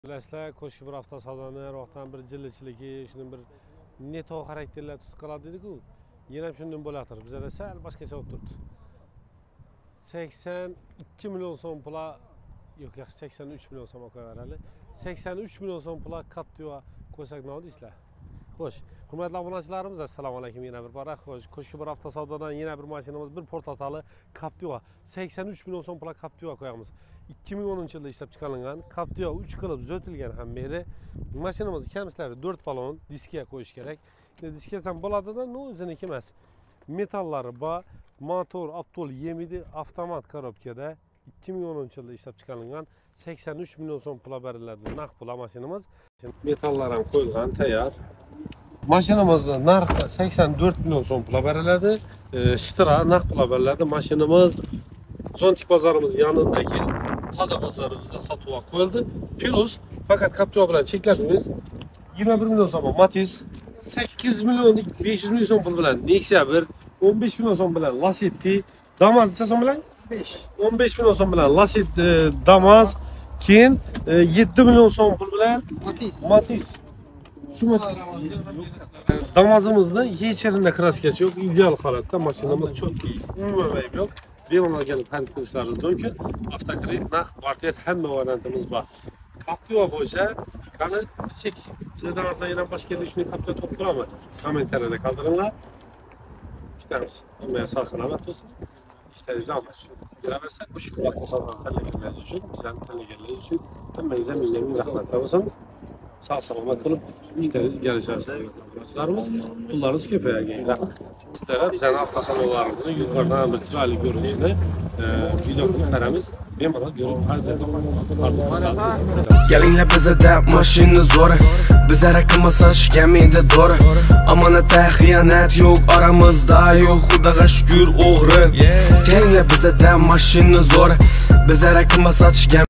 Bilasizlar, qo'shib bir hafta savdoni roqdan bir jillichiligi, shuni bir neto xarakterlar tutib qoladi dedi-ku. Yana ham shundan bo'ladir. Bizlar sal boshqacha bo'lib turibdi. 82 million so'm pula, yo'q, 83 million so'm qo'yaveradi. 83 million so'm pula Captiva qo'ysak nima deysizlar? Xo'sh, hurmatli obunachilarimiz, assalomu alaykum. Yana bir bora xo'sh, qo'shib bir hafta savdodan yana bir mashinamiz, bir portatali Captiva. 83 million so'm pula Captiva qo'yamiz. 2010-yilda ishlab chiqarilgan Captiva 3 qilib tuzatilgan ham beri mashinamiz kamchiklari 4 balon diskiga qo'yish kerak. Diskasam bo'ladi-da, no o'ziniki emas. Metallari bor, motor aptol yemidi, avtomat korobkada 2010-yilda ishlab chiqarilgan 83 million so'm pul beriladi. Naqd pul mashinamiz. Metallar ham qo'yilgan, tayyor. Mashinamizning narxi 84 million so'm pul beriladi. Shtira naqd pul beriladi. Mashinamiz Zontik bozorimiz yanındagi toza bozorimizda sotuvga qo'yildi. Plus faqat Captiva bilan chekladimiz 21 million so'm Matiz, 8 million 500 ming so'm pul bilan Nexia 1, 15 million so'm bilan Lacetti, Damas necha so'm bilan? 15 million so'm bilan Lacetti Damas, keyin 7 million so'm pul bilan Matiz. Shu Damas'imizda hech yerinde kraskasi yo'q, ideal holatda mashinamiz cho'tki, umuman ayb yo'q. Bemalol kelib xarid qilishlaringiz mumkin. Avtokredit, naqd, portret hamma variantimiz bor. Captiva bo'yicha qani chek. Sizlardan ortiq yana boshqa ishni Captiva to'p qilamiz. Kommentariyada qoldiringlar. Ishtamiz. Hammaga sog' salomat bo'lsin. Ishlaringiz omad bo'lsin. Kelaversak, qo'shib vaqt sog'lom tanlaganlar uchun, bizlarni tanlaganlar uchun hammangizga ming rahmat bo'lsin. Sağ salamat qilib ishlaringiz gelişarsa yo'llarimiz, pullarimiz ko'paygan. Rahmat. Sizlar bizning avtosalonlarimizni yuqoridan bir chiroyli ko'rinishini videoni qaramiz. Bemalol ko'rib arziydi. Kelinglar bizda mashina zo'r. Bizlar qilmasashga menda dori. Omonatda xiyonat yo'q, aramizda yo'q, Xudoga shukr o'g'ri. Kelinglar bizda mashina zo'r. Bizlar qilmasashga